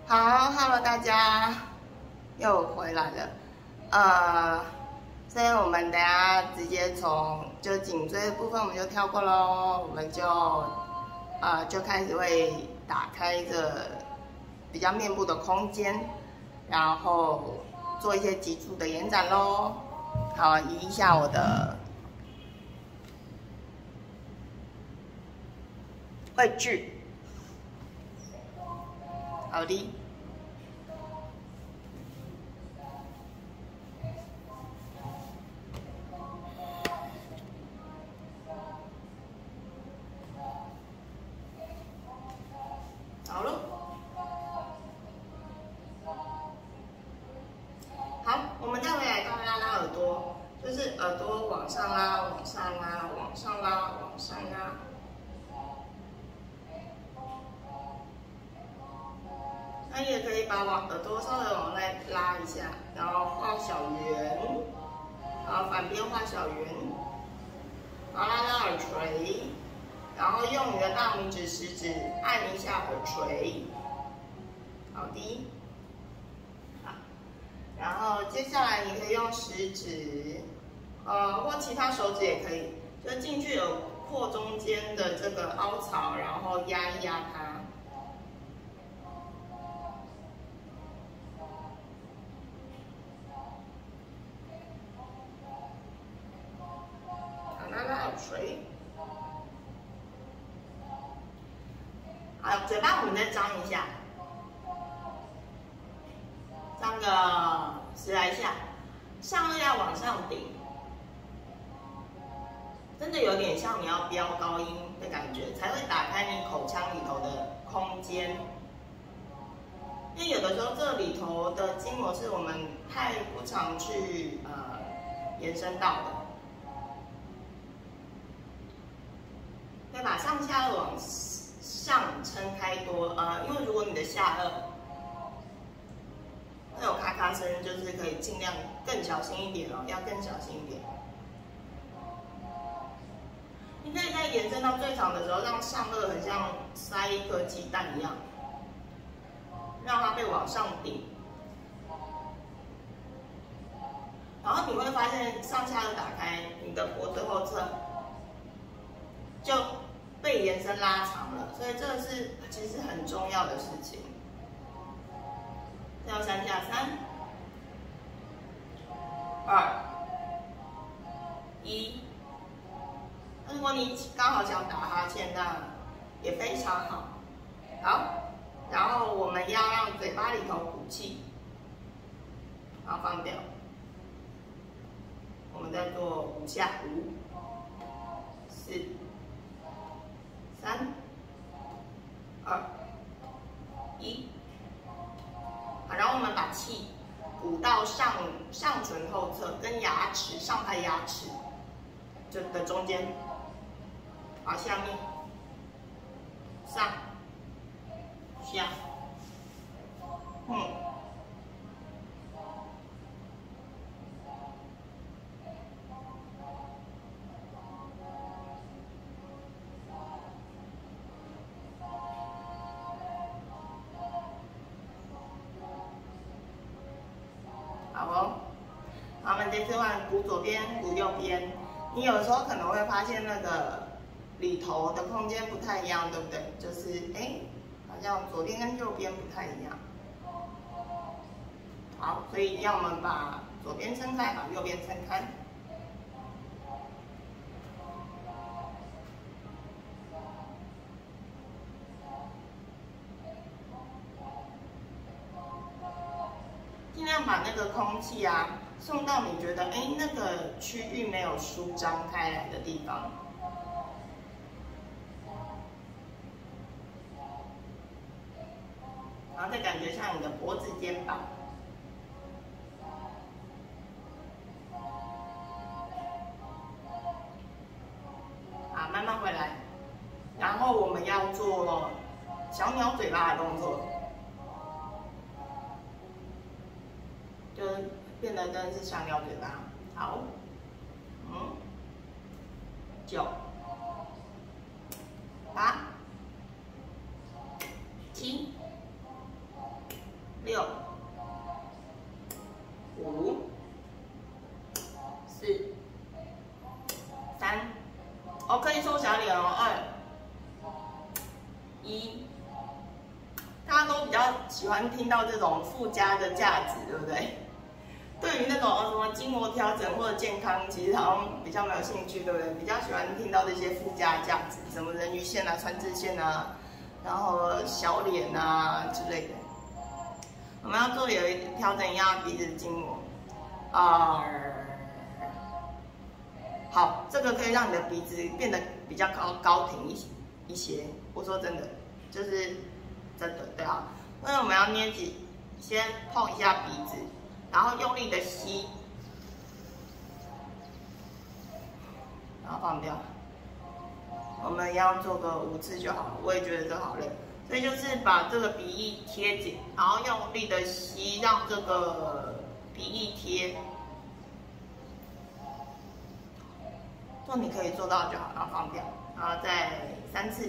好，Hello，大家又回来了。所以我们等下直接从颈椎的部分我们就跳过喽，我们就开始会打开这比较面部的空间，然后做一些脊柱的延展喽。好，移一下我的位置。好的。好了。好，我们再回来刚拉拉耳朵，就是耳朵往上拉，往上拉，往上拉，往上拉。那也可以把耳朵稍微往内拉一下，然后画小圆，然后反边画小圆，然后拉拉耳垂，然后用你的大拇指、食指按一下耳垂。好的。好，然后接下来你可以用食指，或其他手指也可以，就进去耳廓中间的这个凹槽，然后压一压它。水，好，嘴巴我们再张一下，张个10来下，上颚要往上顶，真的有点像你要飙高音的感觉，才会打开你口腔里头的空间。因为有的时候这里头的筋膜是我们太不常去延伸到的。可以把上下颚往上撑开多，因为如果你的下颚会有咔咔声，就是可以尽量更小心一点哦，要更小心一点。你可以在延伸到最长的时候，让上颚很像塞一颗鸡蛋一样，让它被往上顶。然后你会发现上下颚打开，你的脖子后侧就被延伸拉长了，所以这个是其实很重要的事情。跳3下，3、2、1。如果你刚好想打哈欠，那也非常好。好，然后我们要让嘴巴里头鼓气，然后放掉。我们再做5下，5、4、3、2、1。好，然后我们把气鼓到上唇后侧，跟牙齿上排牙齿的中间。好，下面、上、下，好哦，好，我们这次换鼓左边，鼓右边。你有时候可能会发现那个里头的空间不太一样，对不对？就是好像左边跟右边不太一样。好，所以要我们把左边撑开，把右边撑开。尽量把那个空气送到你觉得那个区域没有舒张开来的地方。然后再感觉像你的脖子、肩膀。啊，慢慢回来。然后我们要做小鸟嘴巴的动作。就变得真的是小鸟嘴巴。好，9、8、7、 较喜欢听到这种附加的价值，对不对？对于那种什么筋膜调整或者健康，其实好像比较没有兴趣，对不对？比较喜欢听到这些附加价值，什么人鱼线啊、川字线啊，然后小脸啊之类的。我们要做调整一下鼻子的筋膜。好，这个可以让你的鼻子变得比较高挺一些。我说真的，就是真的，对啊。那我们要捏紧，先碰一下鼻子，然后用力的吸，然后放掉。我们要做个5次就好了，我也觉得这好累。所以就是把这个鼻翼贴紧，然后用力的吸，让这个鼻翼贴。做你可以做到就好，然后放掉，然后再3次。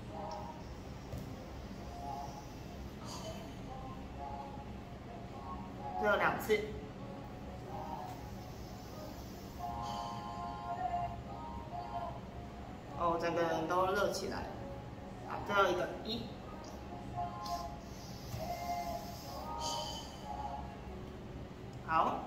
最后2次。哦，整个人都热起来了。好，最后一个1。好，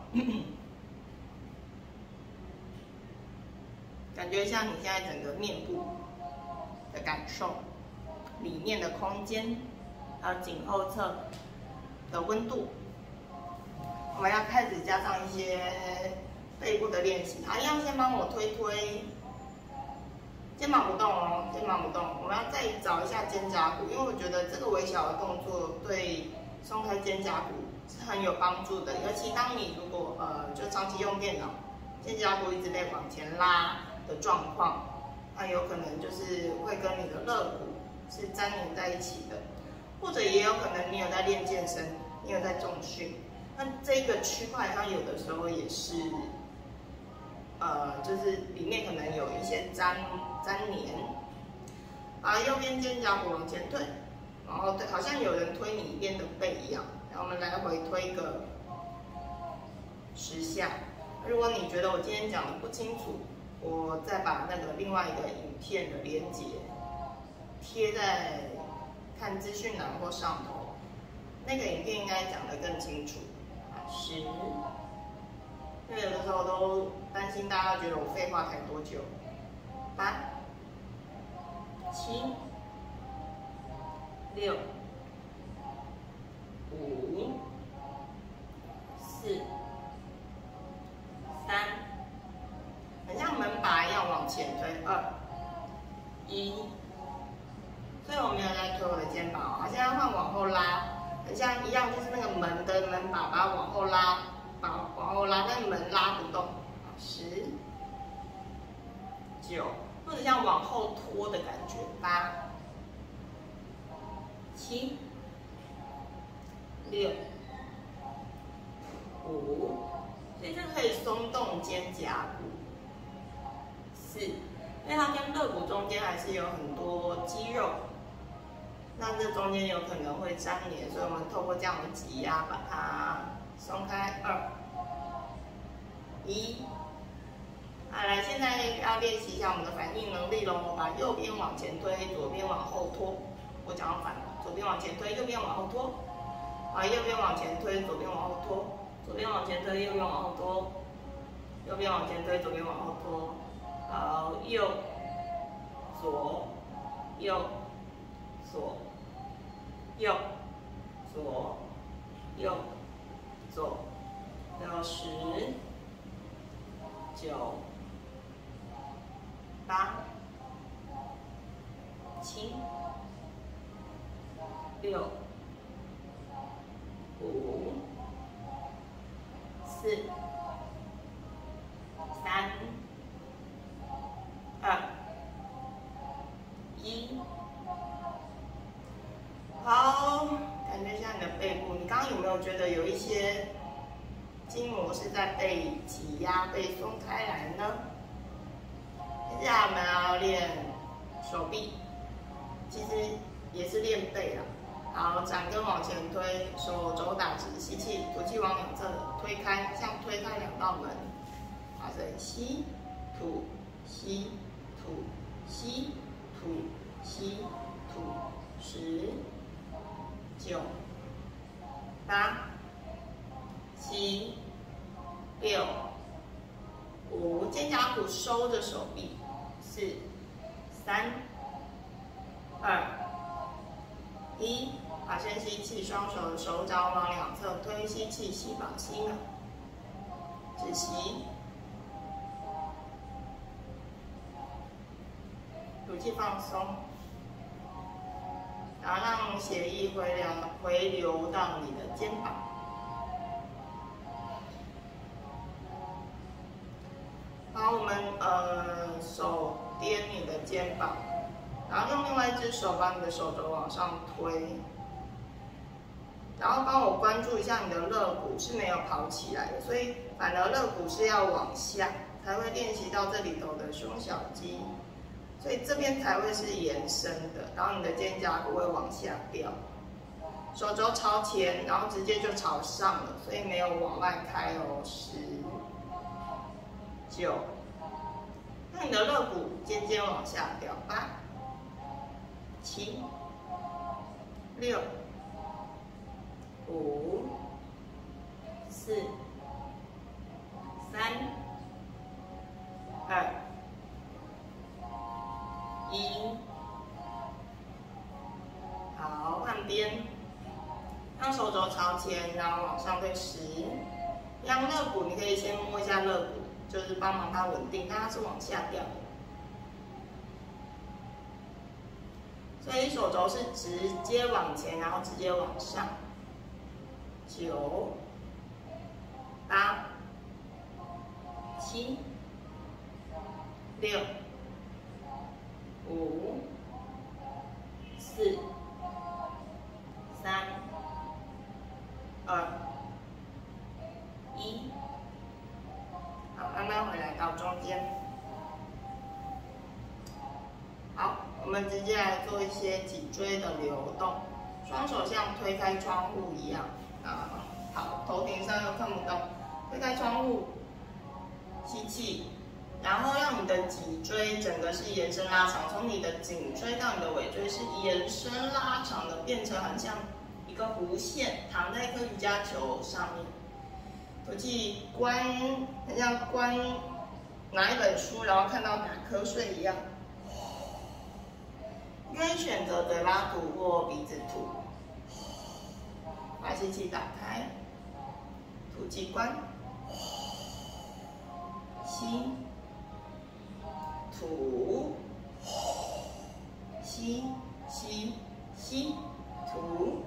感觉像你现在整个面部的感受，里面的空间，还有颈后侧的温度。我们要开始加上一些背部的练习。好，一样先帮我推，肩膀不动哦，肩膀不动。我们要再找一下肩胛骨，因为我觉得这个微小的动作对松开肩胛骨是很有帮助的。尤其当你如果就长期用电脑，肩胛骨一直被往前拉的状况，那有可能就是会跟你的肋骨是粘连在一起的，或者也有可能你有在练健身，你有在重训，那这个区块它有的时候也是，就是里面可能有一些粘连。把右边肩胛骨往前推，然后好像有人推你一边的背一样，然后我们来回推个10下。如果你觉得我今天讲的不清楚，我再把那个另外一个影片的连结贴在看资讯栏或上头，那个影片应该讲得更清楚。10，因为有的时候都担心大家觉得我废话才多久。8、7、6、5、4、3，很像门把一样往前推。2、1，所以我没有在推我的肩膀哦，现在换往后拉，很像一样，就是那个门的门把，把它往后拉，往后拉，但门拉不动。10、9，或者像往后拖的感觉。8、7、6、5，所以这可以松动肩胛骨。4，因为它跟肋骨中间还是有很多肌肉，那这中间有可能会粘连，所以我们透过这样的挤压把它松开。2、1，好，来，现在要练习一下我们的反应能力喽。把右边往前推，左边往后拖。我讲反了，左边往前推，右边往后拖。啊，右边往前推，左边往后拖。左边往前推，右边往后拖。右边往前推，左边往后拖。好，右、左、右、左、右、左、右、左。然后10、9、8、7、6、5、4、3、2、1。好，感觉一下你的背部，你刚刚有没有觉得有一些筋膜是在被挤压、被松开来呢？接下来我们要练手臂，其实也是练背啦。好，掌根往前推，手肘打直，吸气，吐气往两侧推开，像推开2道门。好，所以吸、吐、吸、吐、吸、吐、吸、吐。10、9、 8、7、6、5，肩胛骨收着手臂，4、3、2、1，好，先吸气，双手手掌往两侧推，吸气，吸饱吸满，止息，吐气放松，然后让血液回流到你的肩膀。好，我们手掂你的肩膀，然后用另外一只手把你的手肘往上推，然后帮我关注一下你的肋骨是没有跑起来的，所以反而肋骨是要往下，才会练习到这里头的胸小肌，所以这边才会是延伸的，然后你的肩胛骨会往下掉，手肘朝前，然后直接就朝上了，所以没有往外开哦。10、9，那你的肋骨渐渐往下掉，8、7、6、5、4、3、2、1，好，换边，让手肘朝前，然后往上推10，让肋骨你可以先摸一下肋骨，就是帮忙它稳定，它是往下掉的，所以手肘是直接往前，然后直接往上。9、8、7、6、5、4、3、2、1，好，慢慢回来到中间。好，我们直接来做一些脊椎的流动，双手像推开窗户一样。好，头顶上又看不到，推开窗户，吸气，然后让你的脊椎整个是延伸拉长，从你的颈椎到你的尾椎是延伸拉长的，变成很像一个弧线，躺在一颗瑜伽球上面。吐气，很像关拿一本书，然后看到打瞌睡一样。你可以选择嘴巴吐或鼻子吐。把吸气打开，吐气关，吸，吐，吸，吸，吸，吐，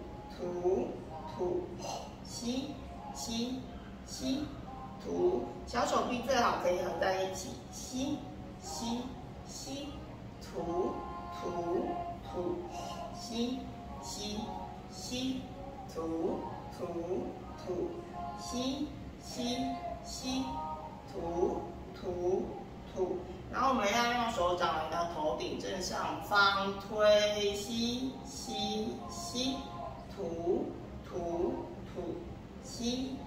吸，吸，吸，吐。小手臂最好可以合在一起，吸，吸，吸，吐，吸，吸，吸。吐，吸，吐，然后我们要用手掌来到头顶正上方推，吸，吐，吸，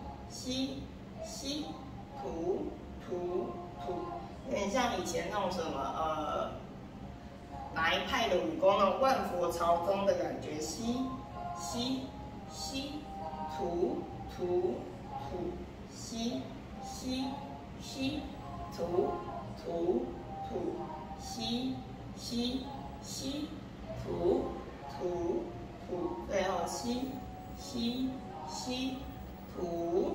吐，有点像以前那种什么哪一派的武功那种万佛朝宗的感觉，吸，吐，吸，吐，吸，吐，最后吸，吐。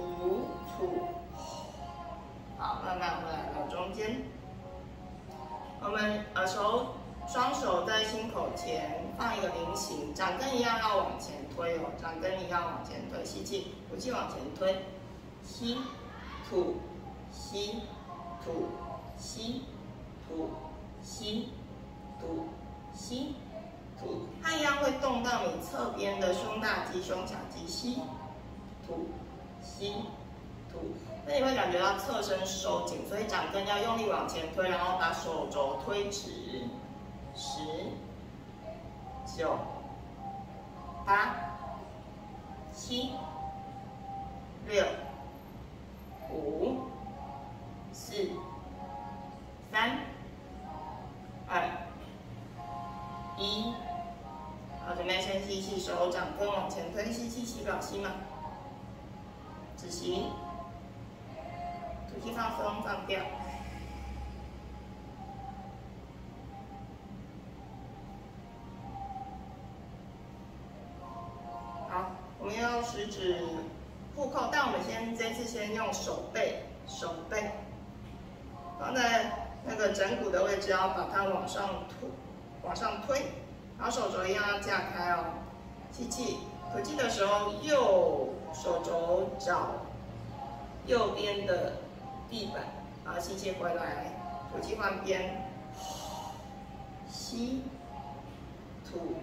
好，慢慢回来到中间。我们双手在心口前放一个菱形，掌根一样要往前推哦，掌根一样往前推，吸气，吐气往前推，吸，吐，吸，吐，吸，吐，吸，吐，吸，吐，它一样会动到你侧边的胸大肌、胸小肌，吸，吐，吸，吐。那你会感觉到侧身收紧，所以掌根要用力往前推，然后把手肘推直。10、9、8、7、6、5、4、3、2、1。好，准备先吸气， 手掌根往前推，吸气，吸表吸嘛，止息，吐气放松，放掉。好，我们用食指互扣，但我们这次先用手背，放在那个枕骨的位置，要把它往上推，然后手肘一样要架开哦。吸气，吐气的时候，右手肘找右边的地板，然后吸气回来，吐气换边，吸，吐，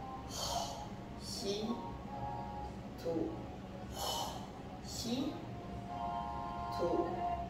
吸，吐，吸，吐，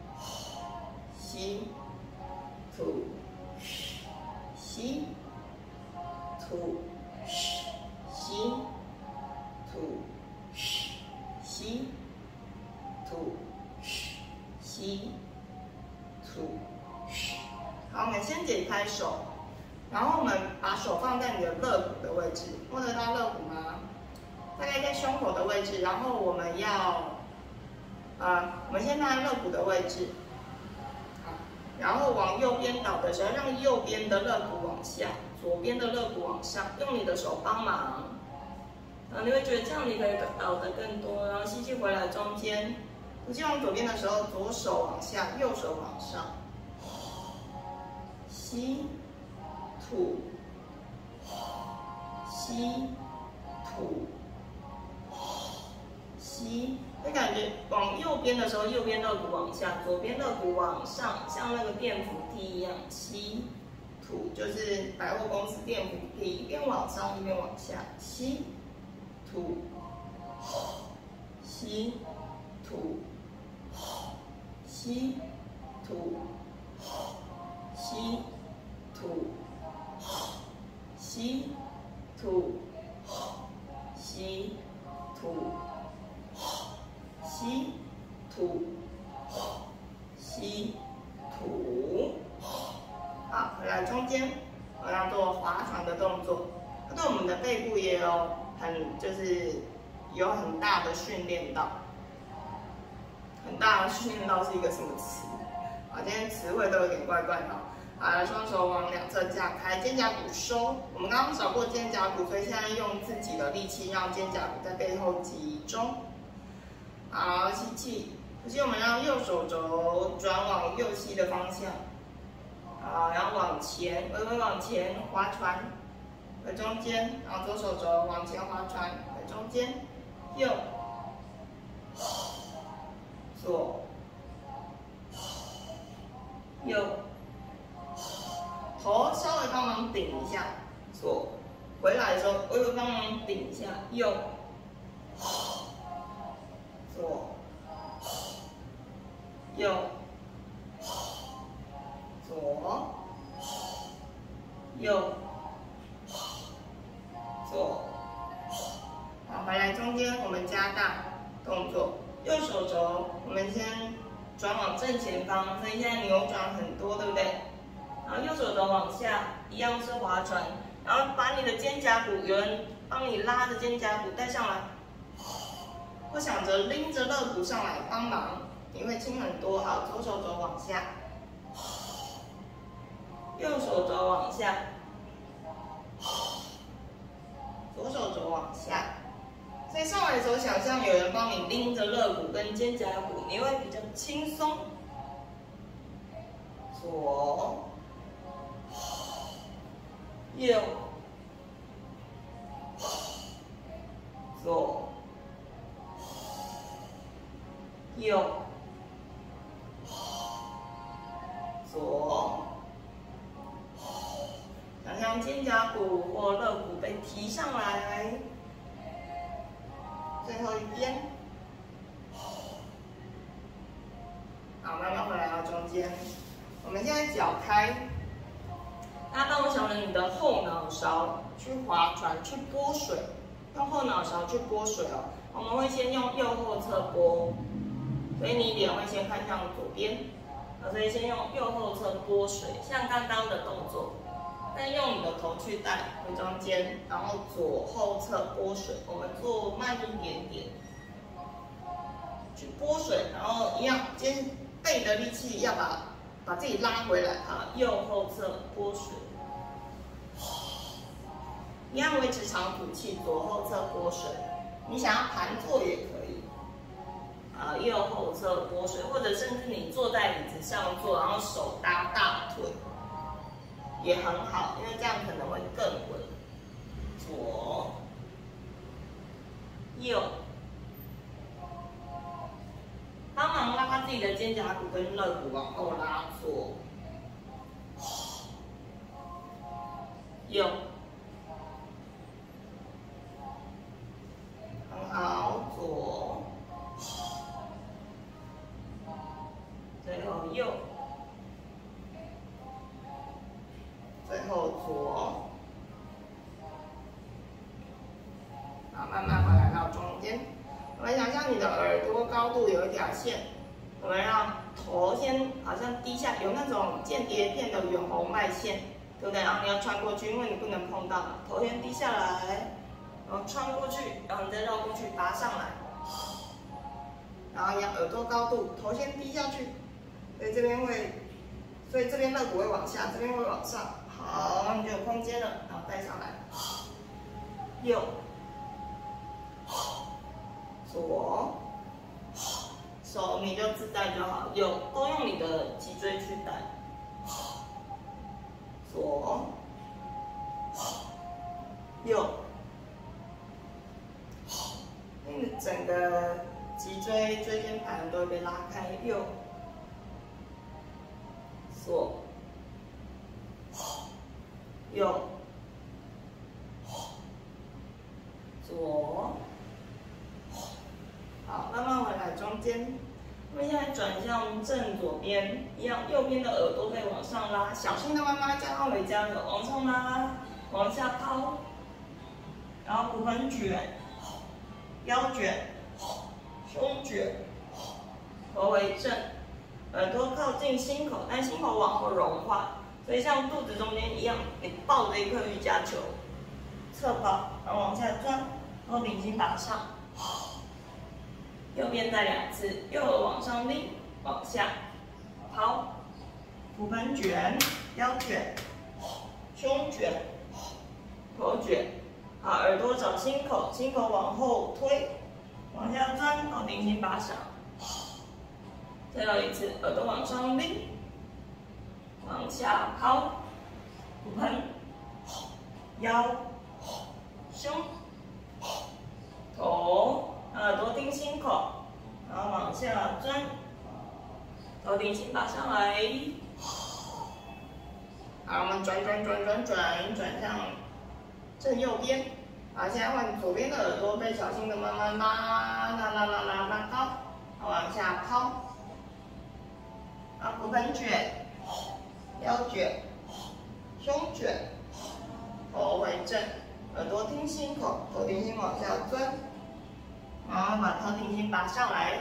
吸，吐，吸，吐，吸，吐，吸，吐，吸，吐。好，我们先解开手，然后我们把手放在你的肋骨的位置，摸得到肋骨吗？大概在胸口的位置，然后我们要，我们先放在肋骨的位置，好，然后往右边倒的时候，让右边的肋骨往下，左边的肋骨往上，用你的手帮忙，你会觉得这样你可以倒得更多，然后吸气回来中间，吐气往左边的时候，左手往下，右手往上，吸，吐，吸，吐。吸，会感觉往右边的时候，右边肋骨往下，左边肋骨往上，像那个电扶梯一样。吸，吐，就是百货公司电扶梯，一边往上一边往下。吸，吐，吸，吐，吸，吐，吸，吐，吸，吐，吸，吐。吸，吐，吸，吐。好，回来中间，我要做划船的动作。它对我们的背部也有有很大的训练到。很大的训练到是一个什么词？啊，今天词汇都有点怪怪的。好，来双手往两侧架开，肩胛骨收。我们刚刚扫过肩胛骨，所以现在用自己的力气让肩胛骨在背后集中。好，吸气，吐气，我们让右手肘转往右膝的方向。好，然后往前，微微往前划船，回中间，然后左手肘往前划船，回中间，右，左，右，头稍微帮忙顶一下，左，回来的时候微微帮忙顶一下，右。左，右，左，右，左。好，回来中间我们加大动作，右手肘我们先转往正前方，所以现在扭转很多，对不对？然后右手肘往下，一样是划船，然后把你的肩胛骨，有人帮你拉着肩胛骨带上来。或想着拎着肋骨上来帮忙，你会轻很多。好，左手肘往下，右手肘往下，左手肘往下。所以上来的时候，想象有人帮你拎着肋骨跟肩胛骨，你会比较轻松。左，右，左。右，左，想象肩胛骨或肋骨被提上来，最后一边，好，慢慢回来到中间。我们现在脚开，大家帮我想着你的后脑勺去划船，去拨水，用后脑勺去拨水哦。我们会先用右后侧拨。所以你脸会先看向左边，所以先用右后侧拨水，像刚刚的动作。 再用你的头去带回中间，然后左后侧拨水，我们做慢一点点，去拨水，然后一样，肩背的力气要把自己拉回来啊，右后侧拨水，一样维持长吐气，左后侧拨水。你想要盘坐也可以，啊，右后侧拨水，或者甚至你坐在椅子上坐，然后手搭大腿。也很好，因为这样可能会更稳。左、右，帮忙拉自己的肩胛骨跟肋骨往后拉。左、右，很好。左，最后右。最后左，好，慢慢回来到中间。我们想象你的耳朵高度有一条线，我们让头先好像低下，有那种间谍片的远红外线，对不对？然后你要穿过去，因为你不能碰到嘛。头先低下来，然后穿过去，然后你再绕过去，拔上来，然后一样耳朵高度，头先低下去，所以这边肋骨会往下，这边会往上。好，你就有空间了，然后带上来，右，左，手你就自带就好，右都用你的脊椎去带，左，右，你的整个脊椎椎间盘都会被拉开，右，左。右，左，好，慢慢回来中间。我们现在转向正左边，一样，右边的耳朵可以往上拉，小心的妈妈加奥美加的往上拉，往下抛，然后骨盆卷，腰卷，胸卷，头为正，耳朵靠近心口，但心口往后融化。所以像肚子中间一样，你抱着一颗瑜伽球，侧抱，然后往下钻，然后顶心打上。右边再2次，右耳往上拎，往下抛，骨盆卷，腰卷，胸卷，头卷。好，耳朵找心口，心口往后推，往下钻，然后顶心拔上。最后一次，耳朵往上拎。往下抛，骨盆、腰、胸、头，耳朵盯心口，然后往下钻，头顶心拔上来。好，我们转向正右边。好，现在换左边的耳朵，被小心的慢慢拉高，往下抛，骨盆卷。腰卷，胸卷，头回正，耳朵听心口，头顶心往下钻，然后把头顶心拔上来，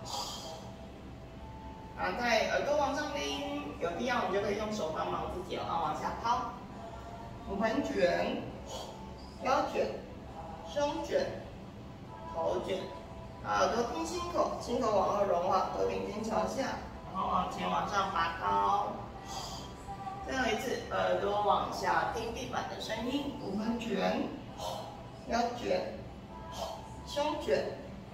在耳朵往上拎，有必要你就可以用手帮忙自己，然后往下抛，骨盆卷，腰卷，胸卷，头卷，耳朵听心口，心口往后融化，头顶心朝下，然后往前往上拔高。最后一次，耳朵往下听地板的声音，骨盆卷，腰卷，胸卷，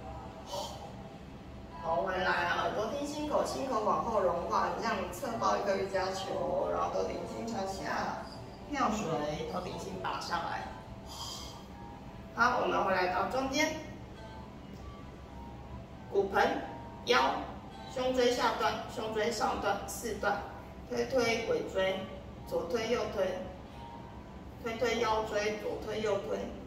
头回来，耳朵听心口，心口往后融化，像你侧抱一个瑜伽球，然后头顶心朝下，跳水，头顶心拔上来。好，我们回来到中间，骨盆、腰、胸椎下段、胸椎上段4段。推尾椎，左推右推，推腰椎，左推右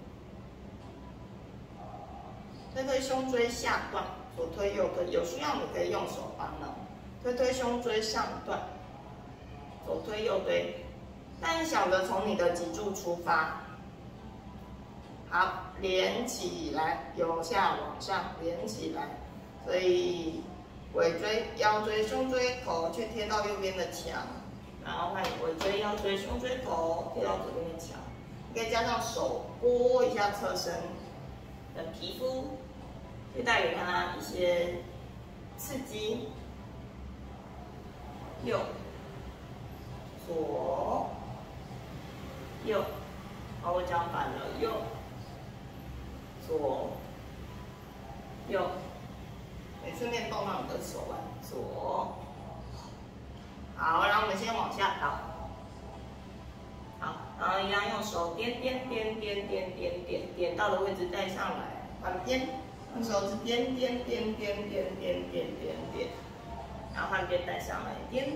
推，推胸椎下段，左推右推，有需要你可以用手帮忙。推胸椎上段，左推右推，但想着从你的脊柱出发，好，连起来，由下往上连起来，所以。尾椎、腰椎、胸椎、头去贴到右边的墙， 然后换尾椎、腰椎、胸椎头贴到左边的墙，可以加上手拨一下侧身的皮肤，可以带给他一些刺激。右、左、右，好，我讲反了，右、左、右，也顺便动到你的手腕，左。好，然后我们先往下倒。好，然后一样用手点到的位置带上来，换边，用手指点，然后换边带上来，点。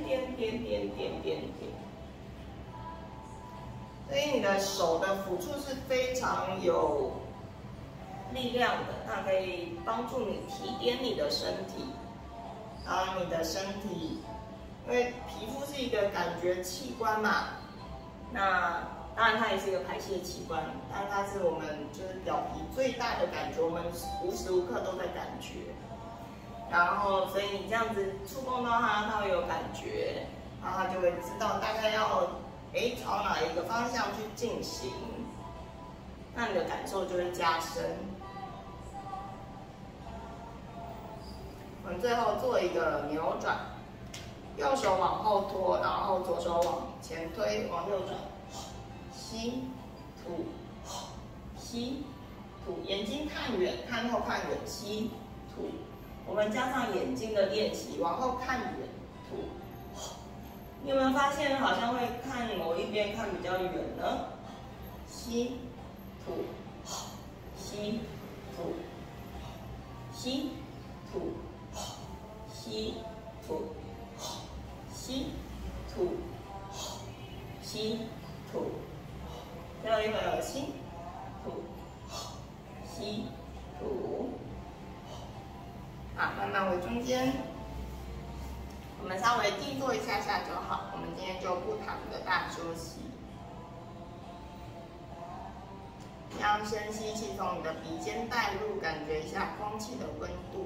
所以你的手的抚触是非常有力量的，它可以帮助你提点你的身体，然后你的身体。因为皮肤是一个感觉器官嘛，那当然它也是一个排泄器官，但它是我们就是表皮最大的感觉，我们无时无刻都在感觉。然后，所以你这样子触碰到它，它会有感觉，然后它就会知道大概要朝哪一个方向去进行，那你的感受就会加深。我们最后做一个扭转。右手往后拖，然后左手往前推，往右转，吸，吐，吸，吐，眼睛看远，看后看远，吸，吐。我们加上眼睛的练习，往后看远，吐。你有没有发现好像会看某一边看比较远呢？吸，吐，吸，吐，吸，吐，吸，吐。吸，吐，吸，吐，最后一个吸，吐，吸，吐。好，慢慢回中间。我们稍微定坐一下下就好。我们今天就不躺着大休息。让深吸气从你的鼻尖带入，感觉一下空气的温度。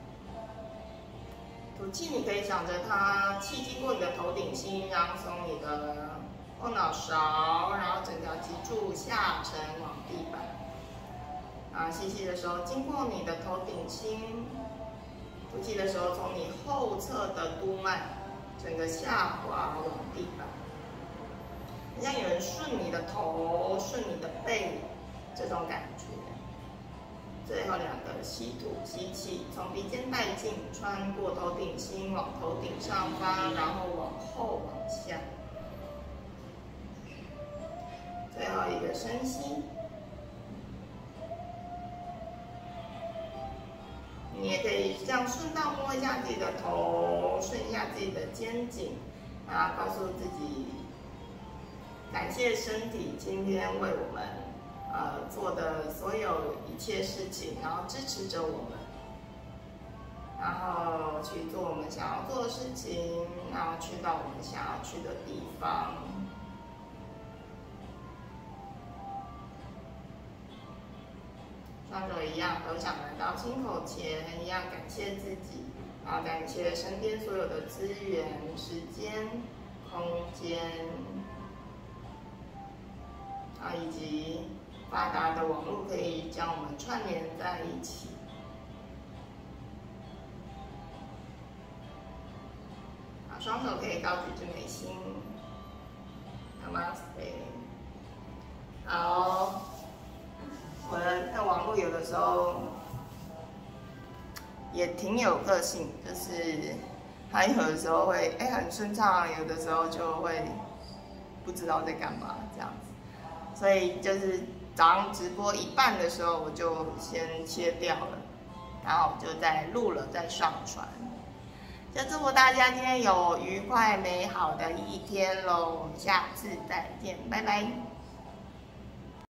吐气，你可以想着它气经过你的头顶心，然后从你的后脑勺，然后整条脊柱下沉往地板。啊，吸气的时候经过你的头顶心，吐气的时候从你后侧的督脉整个下滑往地板。好像有人顺你的头，顺你的背，这种感觉。最后两个吸吐，吸气，从鼻尖带进，穿过头顶心，往头顶上方，然后往后往下。最后一个深吸。你也可以这样顺道摸一下自己的头，顺一下自己的肩颈，然后告诉自己，感谢身体今天为我们做的所有一切事情，然后支持着我们，然后去做我们想要做的事情，然后去到我们想要去的地方。双手一样合掌来到心口前，一样感谢自己，然后感谢身边所有的资源、时间、空间，以及发达的网络可以将我们串联在一起。好，双手可以高举至眉心 ，Namaste。好，我的网络有的时候也挺有个性，就是它有的时候会很顺畅，有的时候就会不知道在干嘛这样子，所以就是早上直播一半的时候我就先切掉了，然后就再录了再上传。就祝福大家今天有愉快美好的一天喽，我们下次再见，拜拜。